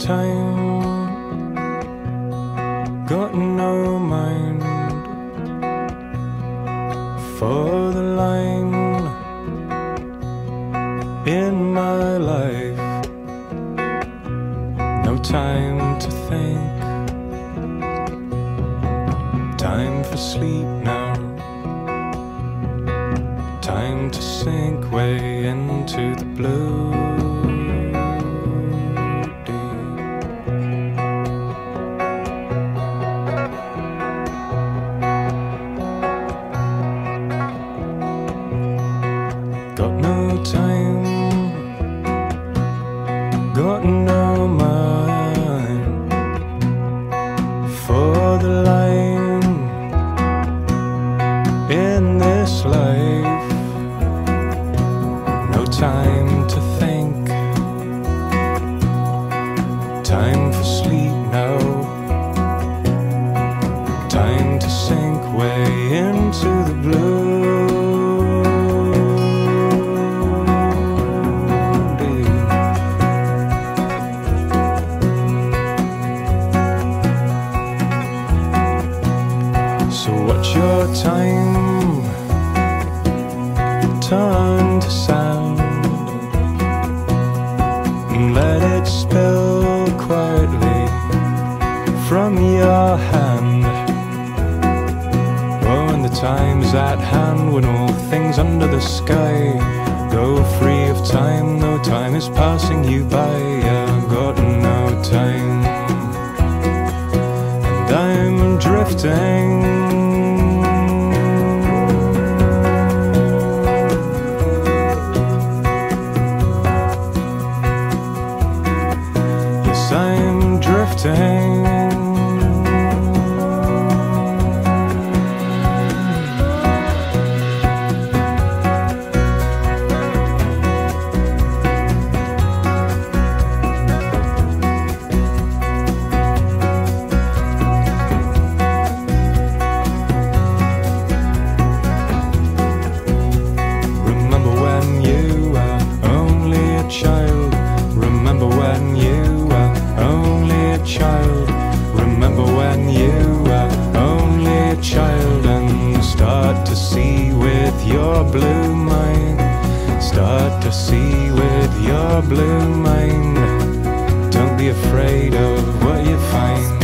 time, got no mind for the line in my life. No time to think, time for sleep now. Time to sink way into the blue. Got no time, got no mind for the line in this life. No time to think, time for sleep now. Time to sink way into the blue. So watch your time turn to sand and let it spill quietly from your hand. Oh, and the time is at hand when all things under the sky go free of time. No time is passing you by. I've got no time, and I'm drifting. I'm drifting. Remember when you were only a child. Remember when you were only a child. Remember when you were only a child, and start to see with your blue mind. Start to see with your blue mind. Don't be afraid of what you find.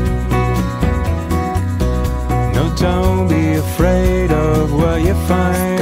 No, don't be afraid of what you find.